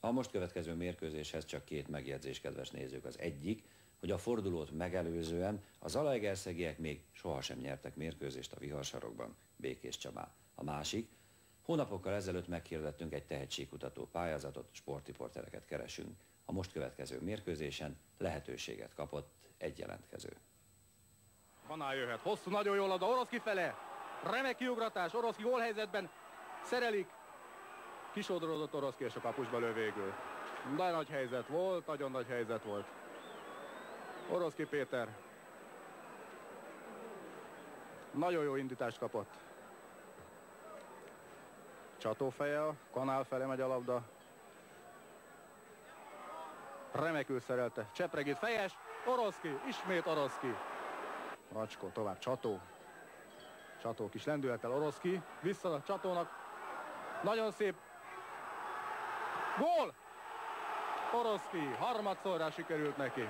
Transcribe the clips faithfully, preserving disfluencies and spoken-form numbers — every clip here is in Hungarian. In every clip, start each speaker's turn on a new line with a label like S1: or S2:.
S1: A most következő mérkőzéshez csak két megjegyzés, kedves nézők. Az egyik, hogy a fordulót megelőzően a zalaegerszegiek még sohasem nyertek mérkőzést a Viharsarokban, Békés Csabán. A másik, hónapokkal ezelőtt meghirdettünk egy tehetségkutató pályázatot, sportriportereket keresünk. A most következő mérkőzésen lehetőséget kapott egy jelentkező.
S2: Kanál jöhet, hosszú, nagyon jól labda, Oroszki fele, remek kiugratás, Oroszki gólhelyzetben szerelik, kisodródott Oroszki és a kapusba lő végül. De nagy helyzet volt, nagyon nagy helyzet volt. Oroszki Péter nagyon jó indítást kapott. Csató feje, Kanál fele megy a labda. Remekül szerelte, Csepregit fejes, Oroszki, ismét Oroszki. Racskó tovább, Csató. Csató kis lendülettel, Oroszki, vissza a Csatónak. Nagyon szép. Gól! Oroszki, harmadszorra sikerült neki.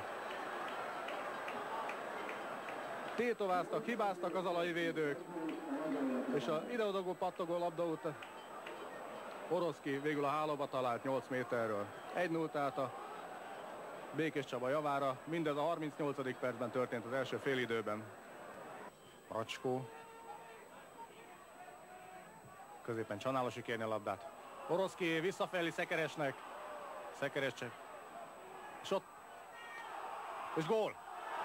S2: Tétováztak, hibáztak az alai védők. És a ide-odagó pattogó labda után Oroszki végül a hálóba talált nyolc méterről. egy null tehát a Békés Csaba javára. Mindez a harmincnyolcadik percben történt az első félidőben. Racskó. Középen Csanálosi kérni a labdát. Oroszki visszafelé Szekeresnek. Szekeres csak. És ott. És gól.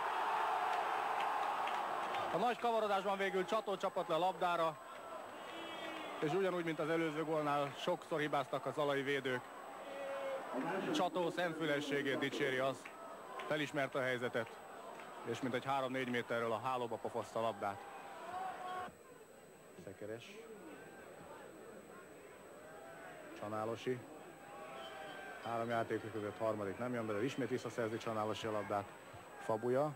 S2: A nagy kavarodásban végül Csató csapott le a labdára. És ugyanúgy, mint az előző gólnál sokszor hibáztak az alai védők. Csató szemfülességét dicséri az. Felismerte a helyzetet. És mint egy három-négy méterről a hálóba pofozta a labdát. Szekeres. Csanálosi. Három játékok között harmadik nem jön be, de ismét visszaszerzi Csanálosi a labdát. Fabuja.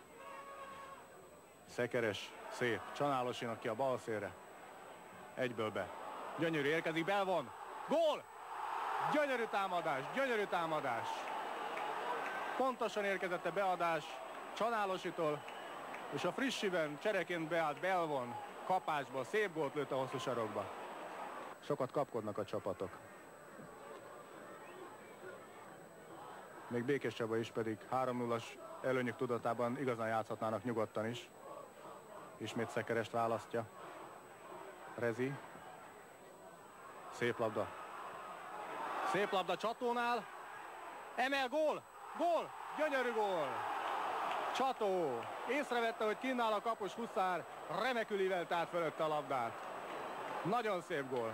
S2: Szekeres, szép. Csanálosinak ki a bal szélre. Egyből be. Gyönyörű érkezik, Belvon. Gól! Gyönyörű támadás, gyönyörű támadás. Pontosan érkezett a beadás Csanálositól, és a frissiben csereként beállt Belvon kapásból. Szép gólt lőtt a hosszú sarokba. Sokat kapkodnak a csapatok. Még Békés Csaba is, pedig három nullas előnyük tudatában igazán játszhatnának nyugodtan is. Ismét Szekerest választja. Rezi. Szép labda. Szép labda Csatónál. Emel, gól! Gól! Gyönyörű gól! Csató észrevette, hogy kinn áll a kapus Huszár, remekül ívelt át fölötte a labdát. Nagyon szép gól.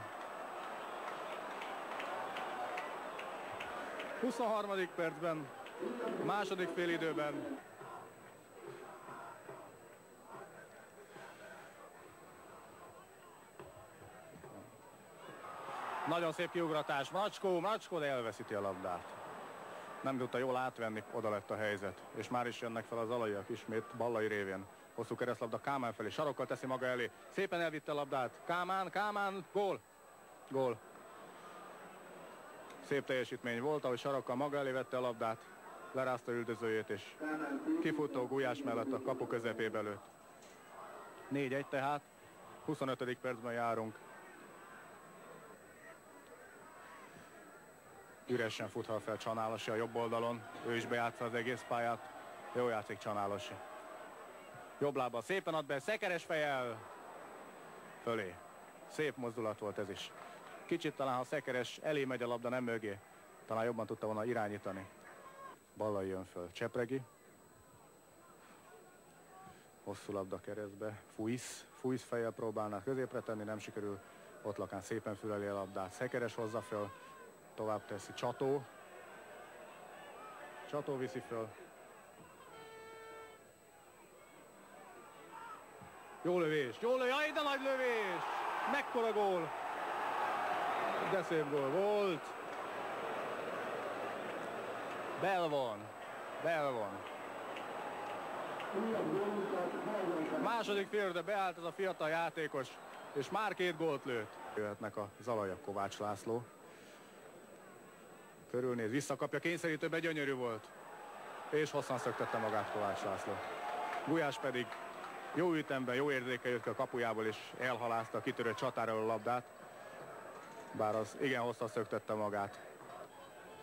S2: huszonharmadik percben, második félidőben. Nagyon szép kiugratás. Macskó, Macskó, de elveszíti a labdát. Nem tudta jól átvenni, oda lett a helyzet. És már is jönnek fel az alaiak ismét Ballai révén. Hosszú keresztlabda Kámán felé, sarokkal teszi maga elé. Szépen elvitte a labdát. Kámán, Kámán, gól. Gól. Szép teljesítmény volt, ahogy sarokkal maga elé vette a labdát. Lerázta üldözőjét, és kifutó Gulyás mellett a kapu közepébe lőtt. négy egy tehát. huszonötödik percben járunk. Üresen futhat fel Csanálosi a jobb oldalon. Ő is bejátsza az egész pályát. Jó játszik Csanálosi. Jobb lába szépen ad be, Szekeres fejjel fölé. Szép mozdulat volt ez is. Kicsit talán, ha Szekeres elé megy a labda, nem mögé, talán jobban tudta volna irányítani. Ballai jön föl. Csepregi. Hosszú labda keresztbe. Fújsz. Fújsz fejjel próbálná középre tenni, nem sikerül. Ott lakán szépen füleli a labdát. Szekeres hozza föl. Tovább teszi Csató. Csató viszi föl. Jó lövés, jó lövés, jaj, de nagy lövés! Mekkora gól! De szép gól volt. Belvon, Belvon. Második félidőbe beállt ez a fiatal játékos, és már két gólt lőtt. Jöhetnek a zalaiak, Kovács László. Körülnéz, visszakapja, kényszerítőbe, gyönyörű volt. És hosszan szöktette magát Kovács László. Gulyás pedig jó ütemben, jó érzékel jött ki a kapujából, és elhalázta a kitörő csatáról a labdát. Bár az igen hosszan szöktette magát.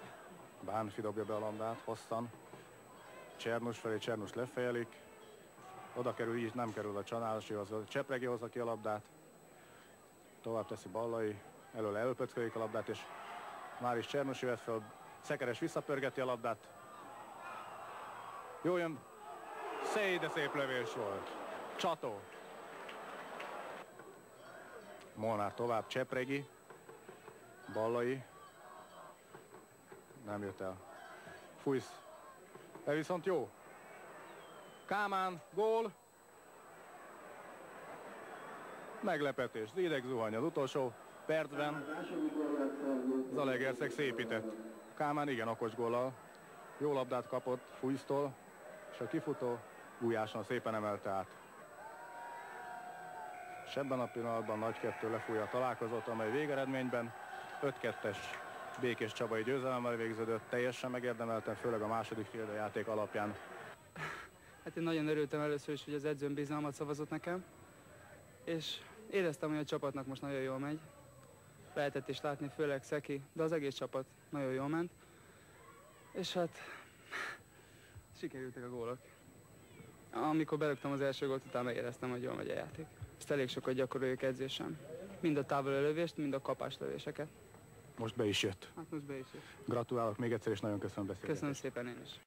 S2: Bánfi dobja be a labdát, hosszan. Csernus felé, Csernus lefejelik. Oda kerül, így nem kerül a Csanálosihoz. Csepregi hozza ki a labdát. Tovább teszi Ballai. Előle elpöckölik a labdát, és már is Csernusi vett fel. Szekeres visszapörgeti a labdát. Jó jön. Szép, de szép lövés volt. Csató. Molnár tovább, Csepregi. Ballai. Nem jött el. Fújsz. De viszont jó. Kálmán, gól. Meglepetés. Zideg zuhany az utolsó percben. Zalaegerszeg szépített. Kálmán igen okos góllal. Jó labdát kapott Fújsztól, és a kifutó Gulyáson szépen emelte át. És ebben a pillanatban Nagy Kettő lefújja a találkozót, amely végeredményben öt kettes Békés Csabai győzelemmel végződött, teljesen megérdemelten, főleg a második fél játék alapján.
S3: Hát én nagyon örültem először is, hogy az edzőm bizalmat szavazott nekem, és éreztem, hogy a csapatnak most nagyon jól megy. Lehetett is látni, főleg Szeki, de az egész csapat nagyon jól ment. És hát sikerültek a gólok. Amikor belöktem az első gólt, utána éreztem, hogy jól megy a játék. Ezt elég sokat gyakoroljuk edzésen. Mind a távolölövést, mind a kapáslövéseket.
S2: Most be is jött.
S3: Hát most be is jött.
S2: Gratulálok még egyszer, és nagyon köszönöm a beszélgetést.
S3: Köszönöm szépen én is.